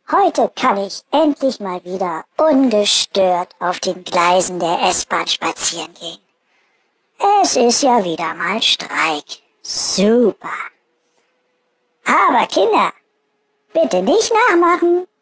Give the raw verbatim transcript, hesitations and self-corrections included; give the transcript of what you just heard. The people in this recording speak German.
Heute kann ich endlich mal wieder ungestört auf den Gleisen der S-Bahn spazieren gehen. Es ist ja wieder mal Streik. Super. Aber Kinder, bitte nicht nachmachen.